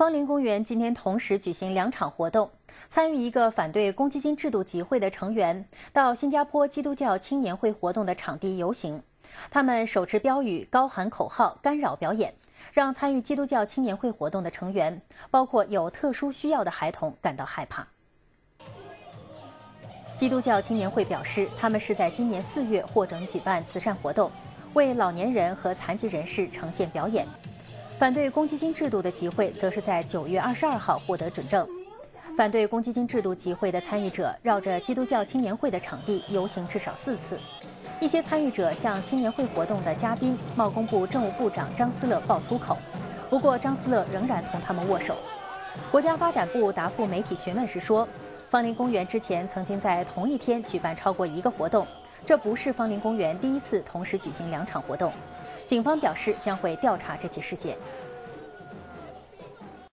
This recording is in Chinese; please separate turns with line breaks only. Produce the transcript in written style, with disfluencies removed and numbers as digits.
芳林公园今天同时举行2场活动。参与一个反对公积金制度集会的成员到新加坡基督教青年会活动的场地游行，他们手持标语、高喊口号，干扰表演，让参与基督教青年会活动的成员，包括有特殊需要的孩童，感到害怕。基督教青年会表示，他们是在今年4月获准举办慈善活动，为老年人和残疾人士呈现表演。反对公积金制度的集会则是在9月22号获得准证。反对公积金制度集会的参与者绕着基督教青年会的场地游行至少4次。一些参与者向青年会活动的嘉宾贸工部政务部长张思乐爆粗口，不过张思乐仍然同他们握手。国家发展部答复媒体询问时说，芳林公园之前曾经在同一天举办超过1个活动，这不是芳林公园第一次同时举行2场活动。警方表示将会调查这起事件。